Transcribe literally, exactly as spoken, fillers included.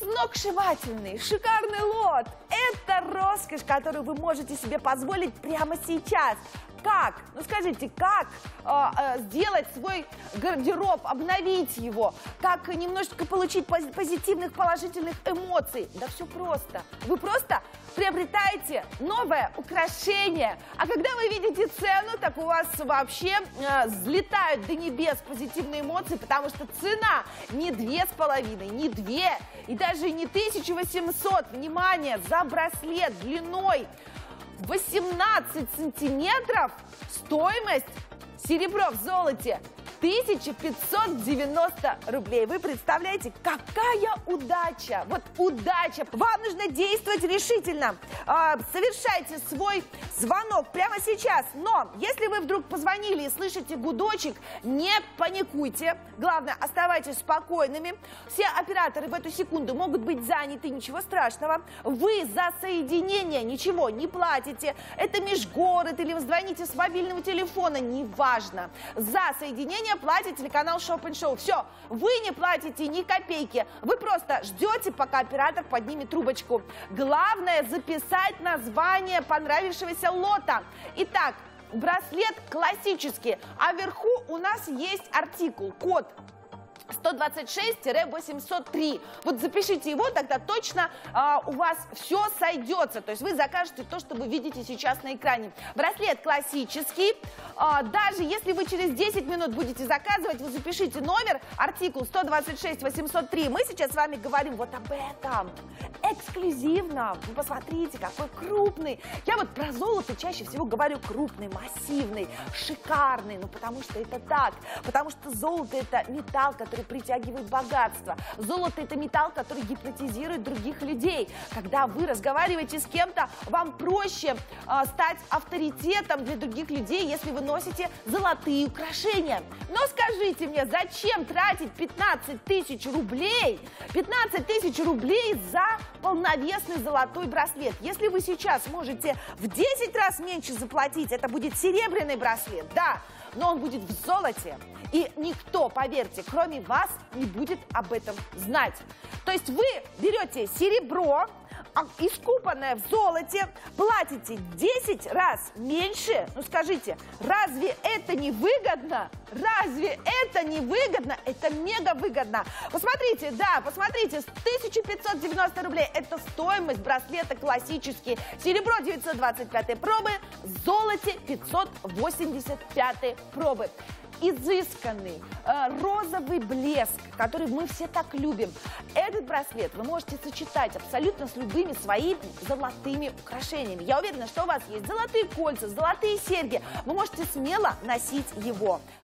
Сногсшибательный, шикарный лот. Это роскошь, которую вы можете себе позволить прямо сейчас. Как? Ну скажите, как э, э, сделать свой гардероб, обновить его? Как немножечко получить позитивных, положительных эмоций? Да все просто. Вы просто приобретаете новое украшение. А когда вы видите цену, так у вас вообще э, взлетают до небес позитивные эмоции, потому что цена не две с половиной, не две и даже не тысяча восемьсот. Внимание, за браслет длиной восемнадцать сантиметров, стоимость серебро в золоте тысяча пятьсот девяносто рублей. Вы представляете, какая удача! Вот удача! Вам нужно действовать решительно. Э, совершайте свой звонок прямо сейчас. Но если вы вдруг позвонили и слышите гудочек, не паникуйте. Главное, оставайтесь спокойными. Все операторы в эту секунду могут быть заняты, ничего страшного. Вы за соединение ничего не платите. Это межгород или вы звоните с мобильного телефона, неважно. За соединение платит телеканал Шоп энд Шоу. Все, вы не платите ни копейки. Вы просто ждете, пока оператор поднимет трубочку. Главное записать название понравившегося лота. Итак, браслет классический, а вверху у нас есть артикул, код сто двадцать шесть восемьсот три. Вот запишите его, тогда точно а, у вас все сойдется. То есть вы закажете то, что вы видите сейчас на экране. Браслет классический. А, даже если вы через десять минут будете заказывать, вы запишите номер, артикул сто двадцать шесть восемьсот три. Мы сейчас с вами говорим вот об этом. Эксклюзивно. Вы посмотрите, какой крупный. Я вот про золото чаще всего говорю крупный, массивный, шикарный. Ну потому что это так. Потому что золото — это металл, который притягивает богатство. Золото — это металл, который гипнотизирует других людей. Когда вы разговариваете с кем-то, вам проще э, стать авторитетом для других людей, если вы носите золотые украшения. Но скажите мне, зачем тратить пятнадцать тысяч рублей, пятнадцать тысяч рублей за полновесный золотой браслет? Если вы сейчас можете в десять раз меньше заплатить, это будет серебряный браслет, да, но он будет в золоте. И никто, поверьте, кроме вас не будет об этом знать. То есть вы берете серебро, искупанное в золоте, платите десять раз меньше. Ну скажите, разве это не выгодно? Разве это не выгодно? Это мега выгодно. Посмотрите, да, посмотрите, тысяча пятьсот девяносто рублей – это стоимость браслета классический. Серебро девятьсот двадцать пятой пробы, золоте пятьсот восемьдесят пятой пробы. Изысканный э, розовый блеск, который мы все так любим. Этот браслет вы можете сочетать абсолютно с любыми своими золотыми украшениями. Я уверена, что у вас есть золотые кольца, золотые серьги. Вы можете смело носить его.